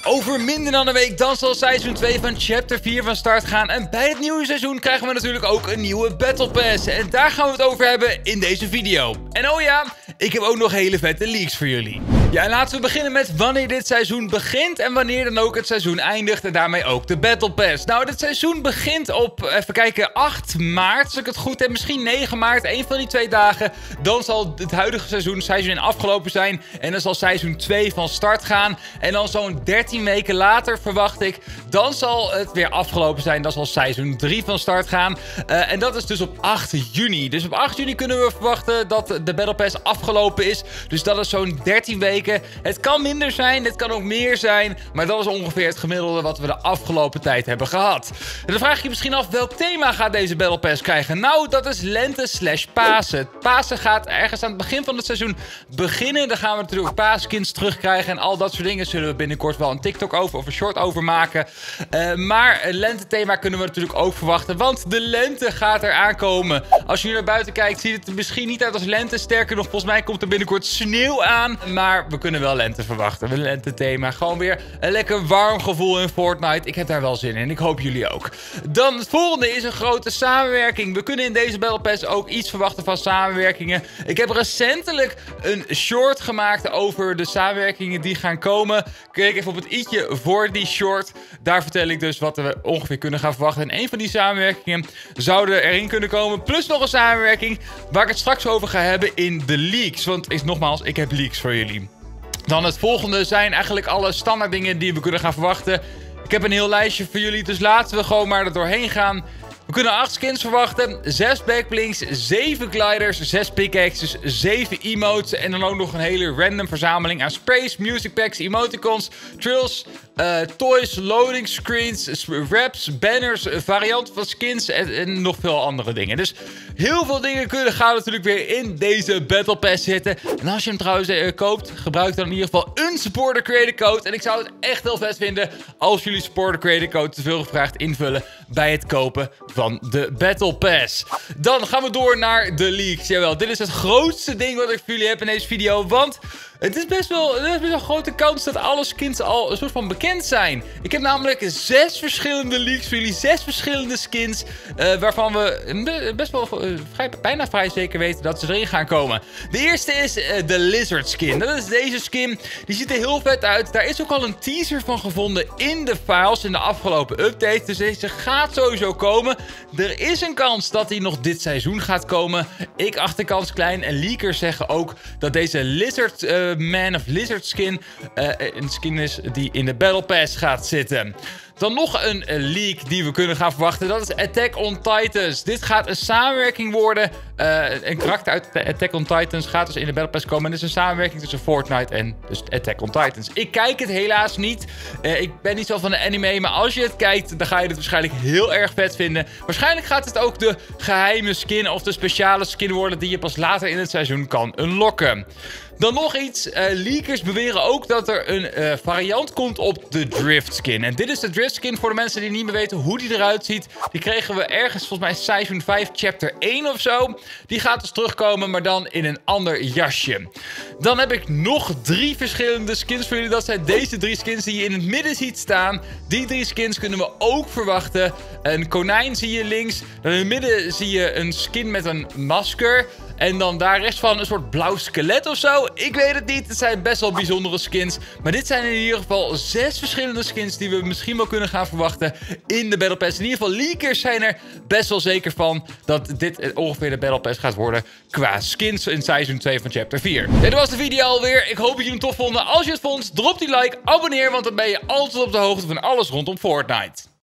Over minder dan een week dan zal seizoen 2 van chapter 4 van start gaan. En bij het nieuwe seizoen krijgen we natuurlijk ook een nieuwe Battle Pass. En daar gaan we het over hebben in deze video. En oh ja, ik heb ook nog hele vette leaks voor jullie. Ja, en laten we beginnen met wanneer dit seizoen begint en wanneer dan ook het seizoen eindigt. En daarmee ook de Battle Pass. Nou, dit seizoen begint op, even kijken, 8 maart. Als ik het goed heb, misschien 9 maart. Een van die 2 dagen. Dan zal het huidige seizoen 1 afgelopen zijn. En dan zal seizoen 2 van start gaan. En dan zo'n 13 weken later, verwacht ik, dan zal het weer afgelopen zijn. Dan zal seizoen 3 van start gaan. En dat is dus op 8 juni. Dus op 8 juni kunnen we verwachten dat de Battle Pass afgelopen is. Dus dat is zo'n 13 weken. Het kan minder zijn, het kan ook meer zijn. Maar dat is ongeveer het gemiddelde wat we de afgelopen tijd hebben gehad. En dan vraag je je misschien af, welk thema gaat deze Battle Pass krijgen? Nou, dat is lente/Pasen. Pasen gaat ergens aan het begin van het seizoen beginnen. Dan gaan we natuurlijk paaskins terugkrijgen. En al dat soort dingen zullen we binnenkort wel een TikTok over of een short over maken. Maar een lentethema kunnen we natuurlijk ook verwachten. Want de lente gaat er aankomen. Als je nu naar buiten kijkt, ziet het er misschien niet uit als lente. Sterker nog, volgens mij komt er binnenkort sneeuw aan. Maar we kunnen wel lente verwachten. Een lentethema. Gewoon weer een lekker warm gevoel in Fortnite. Ik heb daar wel zin in. Ik hoop jullie ook. Dan het volgende is een grote samenwerking. We kunnen in deze Battle Pass ook iets verwachten van samenwerkingen. Ik heb recentelijk een short gemaakt over de samenwerkingen die gaan komen. Kijk even op het i'tje voor die short. Daar vertel ik dus wat we ongeveer kunnen gaan verwachten. En een van die samenwerkingen zouden erin kunnen komen. Plus nog een samenwerking waar ik het straks over ga hebben in de leaks. Want nogmaals, ik heb leaks voor jullie. Dan het volgende zijn eigenlijk alle standaard dingen die we kunnen gaan verwachten. Ik heb een heel lijstje voor jullie, dus laten we gewoon maar er doorheen gaan. We kunnen 8 skins verwachten, 6 backblinks, 7 gliders, 6 pickaxes, 7 emotes en dan ook nog een hele random verzameling aan sprays, music packs, emoticons, trills, toys, loading screens, wraps, banners, varianten van skins en nog veel andere dingen. Dus heel veel dingen gaan natuurlijk weer in deze Battle Pass zitten. En als je hem trouwens koopt, gebruik dan in ieder geval een supporter creator code. En ik zou het echt heel vet vinden als jullie supporter creator code te veel gevraagd invullen bij het kopen van de Battle Pass. Dan gaan we door naar de leaks. Jawel, dit is het grootste ding wat ik voor jullie heb in deze video, want het is best wel een grote kans dat alle skins al een soort van bekend zijn. Ik heb namelijk 6 verschillende leaks voor jullie. 6 verschillende skins. Waarvan we best wel bijna vrij zeker weten dat ze erin gaan komen. De eerste is de Lizard skin. Dat is deze skin. Die ziet er heel vet uit. Daar is ook al een teaser van gevonden in de files in de afgelopen update. Dus deze gaat sowieso komen. Er is een kans dat hij nog dit seizoen gaat komen. Ik acht de kans klein. En leakers zeggen ook dat deze Lizard Man of Lizard skin een skin is die in de Battle Pass gaat zitten. Dan nog een leak die we kunnen gaan verwachten. Dat is Attack on Titans. Dit gaat een samenwerking worden. Een karakter uit Attack on Titans gaat dus in de Battle Pass komen. En dit is een samenwerking tussen Fortnite en dus Attack on Titans. Ik kijk het helaas niet. Ik ben niet zo van de anime. Maar als je het kijkt, dan ga je het waarschijnlijk heel erg vet vinden. Waarschijnlijk gaat het ook de geheime skin of de speciale skin worden die je pas later in het seizoen kan unlocken. Dan nog iets. Leakers beweren ook dat er een variant komt op de Drift skin. En dit is de Drift skin voor de mensen die niet meer weten hoe die eruit ziet. Die kregen we ergens volgens mij seizoen 5 chapter 1 of zo. Die gaat dus terugkomen, maar dan in een ander jasje. Dan heb ik nog 3 verschillende skins voor jullie. Dat zijn deze 3 skins die je in het midden ziet staan. Die 3 skins kunnen we ook verwachten. Een konijn zie je links. Dan in het midden zie je een skin met een masker. En dan daar rest van een soort blauw skelet of zo. Ik weet het niet. Het zijn best wel bijzondere skins. Maar dit zijn in ieder geval 6 verschillende skins die we misschien wel kunnen gaan verwachten in de Battle Pass. In ieder geval leakers zijn er best wel zeker van dat dit ongeveer de Battle Pass gaat worden qua skins in seizoen 2 van chapter 4. Dit was de video alweer. Ik hoop dat jullie hem tof vonden. Als je het vond, drop die like, abonneer, want dan ben je altijd op de hoogte van alles rondom Fortnite.